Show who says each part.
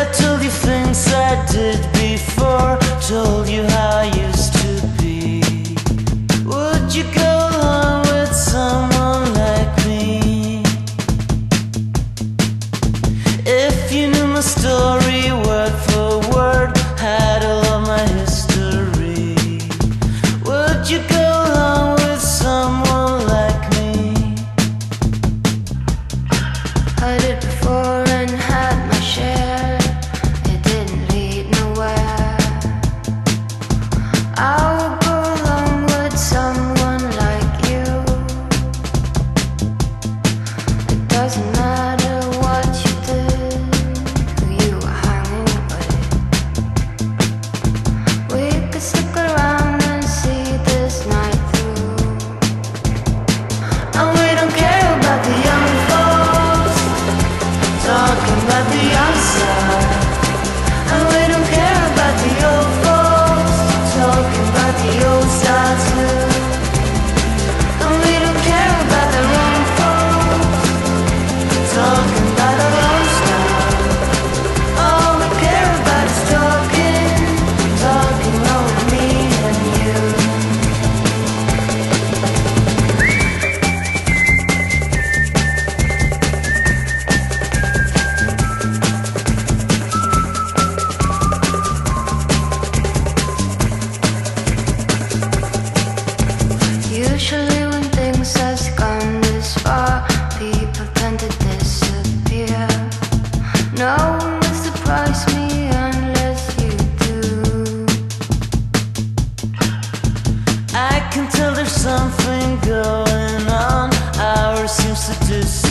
Speaker 1: I told you things I did before, told you how I used to be, would you go along with someone like me? If you knew my story word for word, had all of my history, would you go along with someone like me?
Speaker 2: I did before and had my share. It didn't lead nowhere. I would go along with someone like you. It doesn't matter what you did, who you were hanging with. We could stick around and see this night through. And we don't care about the young folks talking about the outside, and we don't care about the old folks talking about the old style too. And we don't care about the wrong folks talking about our own style. All we care about is talking, talking over me and you. Usually when things has gone this far, people tend to disappear. No one will surprise me unless you do.
Speaker 1: I can tell there's something going on, ours seems to disappear.